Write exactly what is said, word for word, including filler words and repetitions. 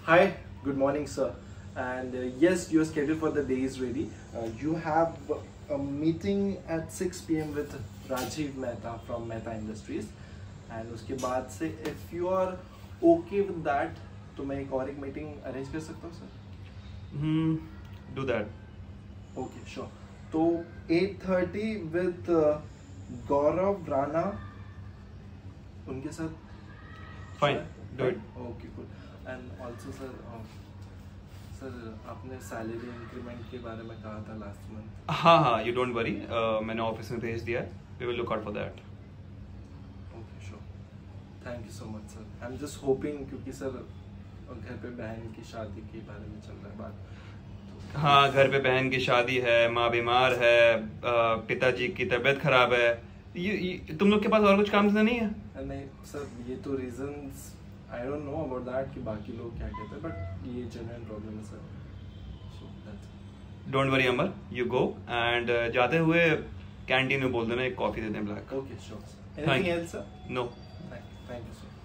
Hi, good morning, sir. And uh, yes, your schedule for the day is ready. Uh, you have a meeting at six p m with Rajiv Mehta from Mehta Industries. And उसके बाद से if you are okay with that, तो मैं एक और एक meeting arrange कर सकता हूँ sir? Hmm, do that. Okay, sure. तो eight thirty with uh, Gaurav Rana उनके साथ. Fine, do it. Okay, cool. And also sir, uh, sir आपने salary increment के बारे में कहा था last month. हाँ हाँ, you don't worry. Uh, मैंने ऑफिस में भेज दिया है. We will look out for that. Okay, sure. Thank you so much, sir. I'm just hoping क्योंकि सर घर पे बहन की शादी के बारे में चल रहा है बात. हाँ, घर पे बहन की शादी है, माँ बीमार है, पिताजी की तबीयत खराब है. ये, ये, तुम लोग के पास और कुछ काम से नहीं है? नहीं सर, ये तो reasons I don't know about that कि बाकी लोग क्या कहते हैं, but ये genuine problem है sir. So that's it. Don't worry Amar, you go and uh, जाते हुए कैंटीन में बोल देना एक कॉफी दे दें black. Okay, sure. Sir. Anything else, sir? No. Thank you, thank you, sir.